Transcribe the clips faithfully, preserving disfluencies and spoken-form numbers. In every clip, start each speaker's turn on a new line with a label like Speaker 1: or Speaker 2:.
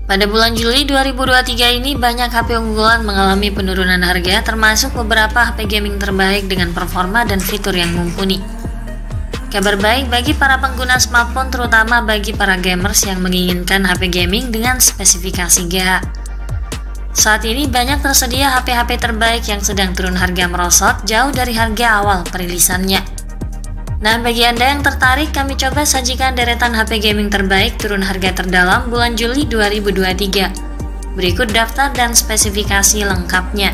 Speaker 1: Pada bulan Juli dua ribu dua puluh tiga ini banyak H P unggulan mengalami penurunan harga, termasuk beberapa H P gaming terbaik dengan performa dan fitur yang mumpuni. Kabar baik bagi para pengguna smartphone, terutama bagi para gamers yang menginginkan H P gaming dengan spesifikasi G H. Saat ini banyak tersedia H P-H P terbaik yang sedang turun harga merosot jauh dari harga awal perilisannya. Nah, bagi Anda yang tertarik, kami coba sajikan deretan H P gaming terbaik turun harga terdalam bulan Juli dua ribu dua puluh tiga. Berikut daftar dan spesifikasi lengkapnya.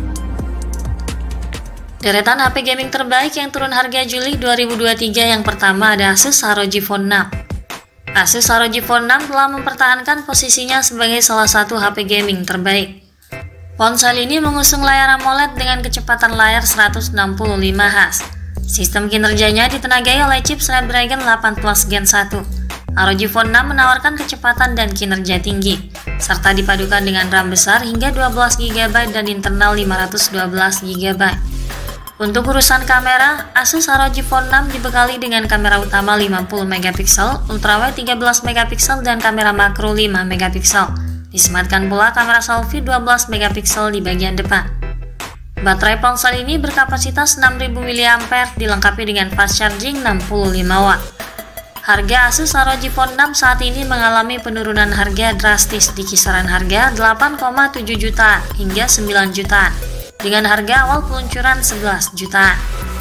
Speaker 1: Deretan H P gaming terbaik yang turun harga Juli dua ribu dua puluh tiga, yang pertama ada Asus R O G Phone enam. Asus R O G Phone enam telah mempertahankan posisinya sebagai salah satu H P gaming terbaik. Ponsel ini mengusung layar AMOLED dengan kecepatan layar seratus enam puluh lima hertz. Sistem kinerjanya ditenagai oleh chip Snapdragon delapan plus Gen satu. R O G Phone enam menawarkan kecepatan dan kinerja tinggi, serta dipadukan dengan RAM besar hingga dua belas giga byte dan internal lima ratus dua belas giga byte. Untuk urusan kamera, Asus R O G Phone enam dibekali dengan kamera utama lima puluh megapiksel, ultrawide tiga belas megapiksel, dan kamera makro lima megapiksel. Disematkan pula kamera selfie dua belas megapiksel di bagian depan. Baterai ponsel ini berkapasitas enam ribu miliampere dilengkapi dengan fast charging enam puluh lima watt. Harga Asus R O G Phone enam saat ini mengalami penurunan harga drastis di kisaran harga delapan koma tujuh juta hingga sembilan jutaan, dengan harga awal peluncuran sebelas jutaan.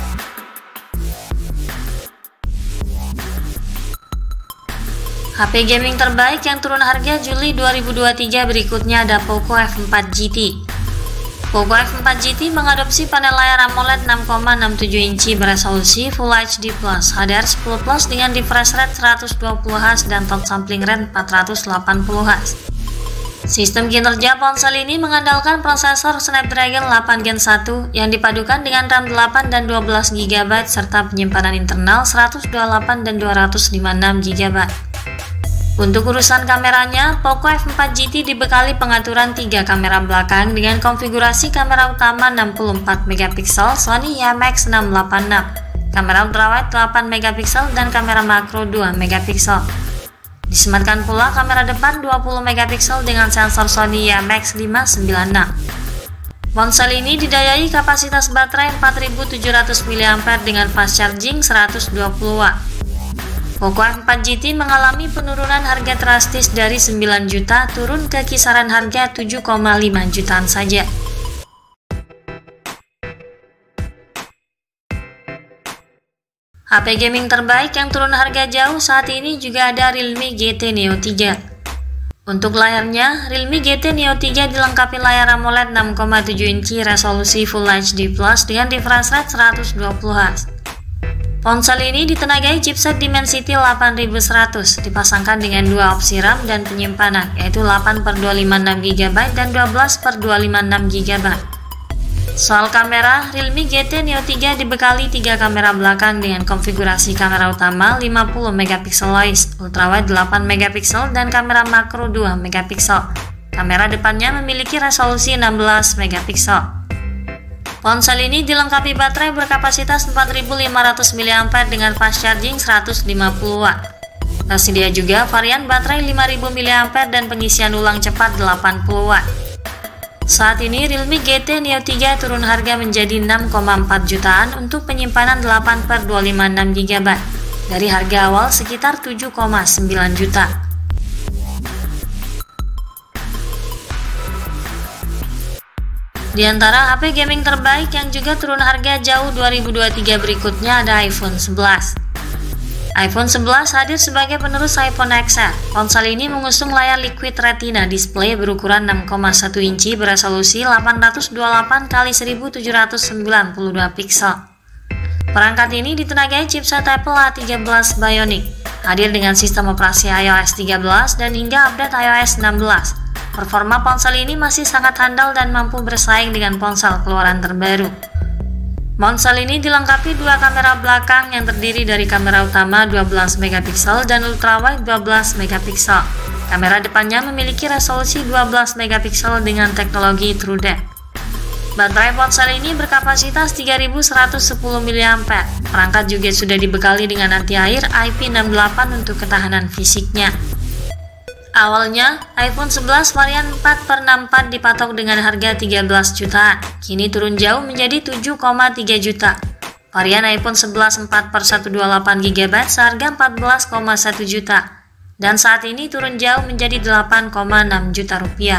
Speaker 1: H P gaming terbaik yang turun harga Juli dua ribu dua puluh tiga berikutnya ada Poco F empat G T. Poco F empat G T mengadopsi panel layar AMOLED enam koma enam tujuh inci beresolusi Full H D plus, H D R sepuluh plus dengan refresh rate seratus dua puluh hertz dan top sampling rate empat ratus delapan puluh hertz. Sistem kinerja ponsel ini mengandalkan prosesor Snapdragon delapan Gen satu yang dipadukan dengan RAM delapan dan dua belas giga byte serta penyimpanan internal seratus dua puluh delapan dan dua ratus lima puluh enam giga byte. Untuk urusan kameranya, Poco F empat G T dibekali pengaturan tiga kamera belakang dengan konfigurasi kamera utama enam puluh empat megapiksel Sony IMX enam delapan enam, kamera ultrawide delapan megapiksel, dan kamera makro dua megapiksel. Disematkan pula kamera depan dua puluh megapiksel dengan sensor Sony IMX lima sembilan enam. Ponsel ini didayai kapasitas baterai empat ribu tujuh ratus miliampere dengan fast charging seratus dua puluh watt. Poco F empat G T mengalami penurunan harga drastis dari sembilan juta turun ke kisaran harga tujuh koma lima jutaan saja. H P gaming terbaik yang turun harga jauh saat ini juga ada Realme G T Neo tiga. Untuk layarnya, Realme G T Neo tiga dilengkapi layar AMOLED enam koma tujuh inci resolusi Full H D plus dengan refresh rate seratus dua puluh hertz. Ponsel ini ditenagai chipset Dimensity delapan ribu seratus, dipasangkan dengan dua opsi RAM dan penyimpanan, yaitu delapan per dua ratus lima puluh enam giga byte dan dua belas per dua ratus lima puluh enam giga byte. Soal kamera, Realme G T Neo tiga dibekali tiga kamera belakang dengan konfigurasi kamera utama lima puluh megapiksel lois, ultrawide delapan megapiksel, dan kamera makro dua megapiksel. Kamera depannya memiliki resolusi enam belas megapiksel. Ponsel ini dilengkapi baterai berkapasitas empat ribu lima ratus miliampere dengan fast charging seratus lima puluh watt. Tersedia juga varian baterai lima ribu miliampere dan pengisian ulang cepat delapan puluh watt. Saat ini Realme G T Neo tiga turun harga menjadi enam koma empat jutaan untuk penyimpanan delapan per dua ratus lima puluh enam giga byte dari harga awal sekitar tujuh koma sembilan juta. Di antara H P gaming terbaik yang juga turun harga jauh dua ribu dua puluh tiga berikutnya ada iPhone sebelas. iPhone sebelas hadir sebagai penerus iPhone X R. Ponsel ini mengusung layar Liquid Retina display berukuran enam koma satu inci beresolusi delapan ratus dua puluh delapan kali seribu tujuh ratus sembilan puluh dua piksel. Perangkat ini ditenagai chipset Apple A tiga belas Bionic, hadir dengan sistem operasi iOS tiga belas dan hingga update iOS enam belas. Performa ponsel ini masih sangat handal dan mampu bersaing dengan ponsel keluaran terbaru. Ponsel ini dilengkapi dua kamera belakang yang terdiri dari kamera utama dua belas megapiksel dan ultrawide dua belas megapiksel. Kamera depannya memiliki resolusi dua belas megapiksel dengan teknologi TrueDepth. Baterai ponsel ini berkapasitas tiga ribu seratus sepuluh miliampere. Perangkat juga sudah dibekali dengan anti air I P enam puluh delapan untuk ketahanan fisiknya. Awalnya, iPhone sebelas varian empat per enam puluh empat dipatok dengan harga tiga belas jutaan, kini turun jauh menjadi tujuh koma tiga juta. Varian iPhone sebelas empat per seratus dua puluh delapan giga byte seharga empat belas koma satu juta, dan saat ini turun jauh menjadi delapan koma enam juta rupiah.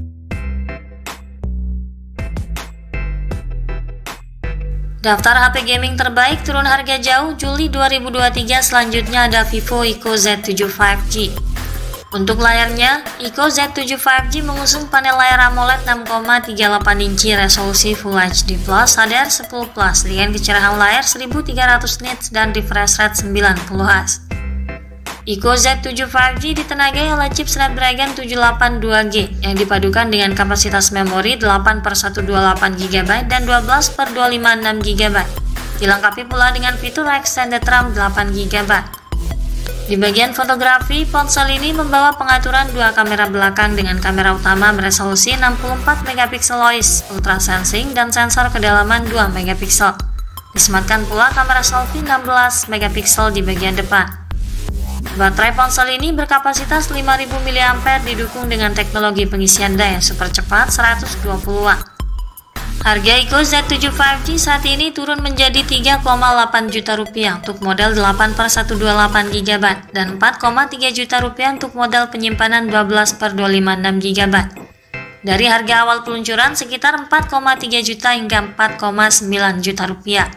Speaker 1: Daftar H P gaming terbaik turun harga jauh Juli dua ribu dua puluh tiga selanjutnya ada Vivo Eco Z tujuh lima G. Untuk layarnya, Eco Z tujuh lima G mengusung panel layar AMOLED enam koma tiga delapan inci resolusi Full H D Plus H D R sepuluh plus dengan kecerahan layar seribu tiga ratus nits dan refresh rate sembilan puluh hertz. Eco Z tujuh lima G ditenagai oleh chip Snapdragon tujuh delapan dua G yang dipadukan dengan kapasitas memori delapan per seratus dua puluh delapan giga byte dan dua belas per dua ratus lima puluh enam giga byte. Dilengkapi pula dengan fitur Extended RAM delapan giga byte. Di bagian fotografi, ponsel ini membawa pengaturan dua kamera belakang dengan kamera utama beresolusi enam puluh empat megapiksel OIS, ultra sensing, dan sensor kedalaman dua megapiksel. Disematkan pula kamera selfie enam belas megapiksel di bagian depan. Baterai ponsel ini berkapasitas lima ribu miliampere didukung dengan teknologi pengisian daya super cepat seratus dua puluh watt. Harga Eco Z tujuh lima G saat ini turun menjadi tiga koma delapan juta rupiah untuk model delapan per seratus dua puluh delapan giga byte dan empat koma tiga juta rupiah untuk model penyimpanan dua belas per dua ratus lima puluh enam giga byte. Dari harga awal peluncuran sekitar empat koma tiga juta hingga empat koma sembilan juta rupiah.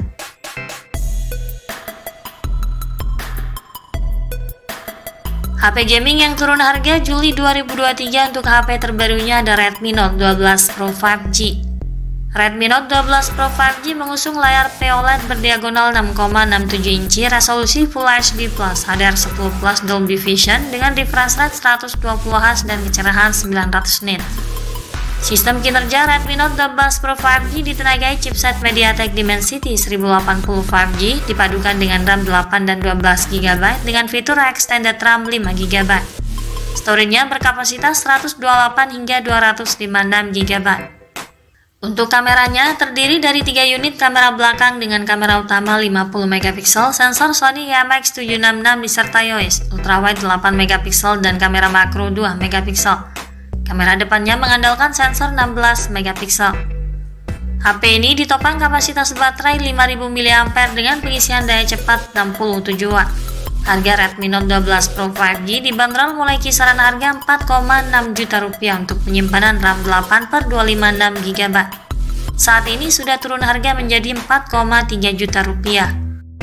Speaker 1: H P gaming yang turun harga Juli dua ribu dua puluh tiga untuk H P terbarunya ada Redmi Note dua belas Pro lima G. Redmi Note dua belas Pro lima G mengusung layar P O L E D berdiagonal enam koma enam tujuh inci resolusi Full H D Plus H D R sepuluh plus Dolby Vision dengan refresh rate seratus dua puluh hertz dan kecerahan sembilan ratus nits. Sistem kinerja Redmi Note dua belas Pro lima G ditenagai chipset MediaTek Dimensity seribu delapan puluh lima G dipadukan dengan RAM delapan dan dua belas giga byte dengan fitur Extended RAM lima giga byte. Storage-nya berkapasitas seratus dua puluh delapan hingga dua ratus lima puluh enam giga byte. Untuk kameranya terdiri dari tiga unit kamera belakang dengan kamera utama lima puluh megapiksel, sensor Sony I M X tujuh enam enam disertai O I S, ultrawide delapan megapiksel dan kamera makro dua megapiksel. Kamera depannya mengandalkan sensor enam belas megapiksel. H P ini ditopang kapasitas baterai lima ribu miliampere dengan pengisian daya cepat enam puluh tujuh watt. Harga Redmi Note dua belas Pro lima G dibanderol mulai kisaran harga empat koma enam juta rupiah untuk penyimpanan RAM delapan per dua ratus lima puluh enam giga byte. Saat ini sudah turun harga menjadi empat koma tiga juta rupiah.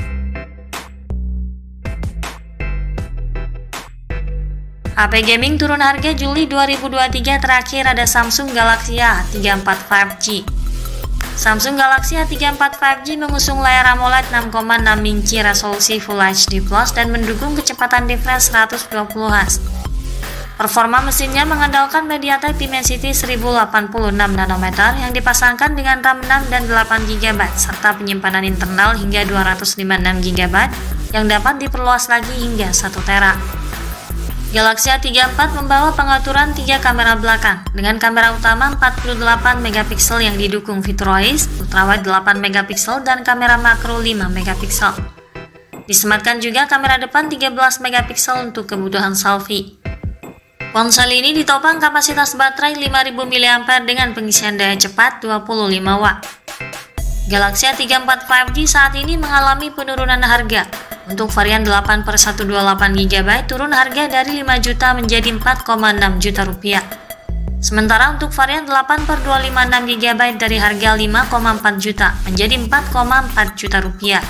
Speaker 1: H P gaming turun harga Juli dua ribu dua puluh tiga terakhir ada Samsung Galaxy A tiga empat lima G. Samsung Galaxy A tiga empat lima G mengusung layar AMOLED enam koma enam inci resolusi Full H D Plus dan mendukung kecepatan refresh seratus dua puluh hertz. Performa mesinnya mengandalkan MediaTek Dimensity seribu delapan puluh enam nanometer yang dipasangkan dengan RAM enam dan delapan giga byte serta penyimpanan internal hingga dua ratus lima puluh enam giga byte yang dapat diperluas lagi hingga satu tera. Galaxy A tiga empat membawa pengaturan tiga kamera belakang dengan kamera utama empat puluh delapan megapiksel yang didukung fitur O I S, ultrawide delapan megapiksel dan kamera makro lima megapiksel. Disematkan juga kamera depan tiga belas megapiksel untuk kebutuhan selfie. Ponsel ini ditopang kapasitas baterai lima ribu miliampere dengan pengisian daya cepat dua puluh lima watt. Galaxy A tiga empat lima G saat ini mengalami penurunan harga. Untuk varian delapan per seratus dua puluh delapan giga byte turun harga dari lima juta menjadi empat koma enam juta rupiah. Sementara untuk varian delapan per dua ratus lima puluh enam giga byte dari harga lima koma empat juta menjadi empat koma empat juta rupiah.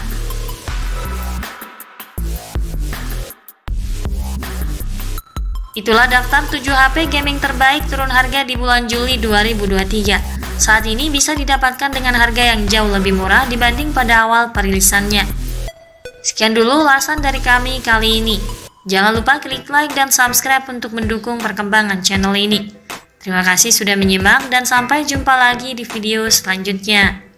Speaker 1: Itulah daftar tujuh H P gaming terbaik turun harga di bulan Juli dua ribu dua puluh tiga. Saat ini bisa didapatkan dengan harga yang jauh lebih murah dibanding pada awal perilisannya. Sekian dulu ulasan dari kami kali ini. Jangan lupa klik like dan subscribe untuk mendukung perkembangan channel ini. Terima kasih sudah menyimak dan sampai jumpa lagi di video selanjutnya.